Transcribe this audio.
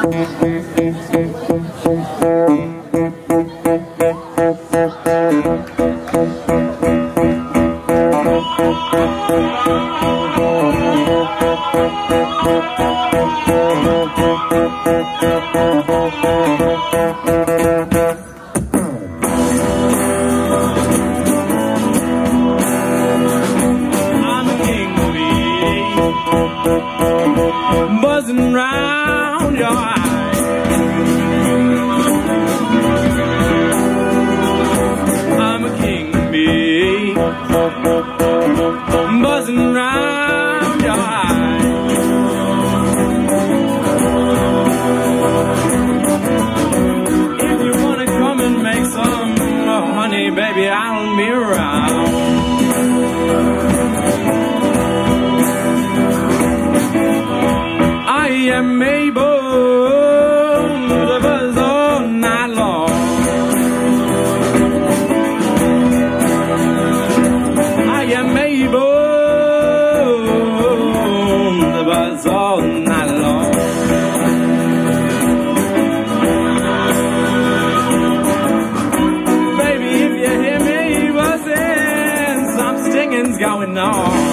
Buzzing round your eyes, I'm a king bee, buzzing round your eyes. If you wanna come and make some honey, baby, I'll be around. I am able to buzz all night long. I am able to buzz all night long. Baby, if you hear me buzzing, some stinging's going on.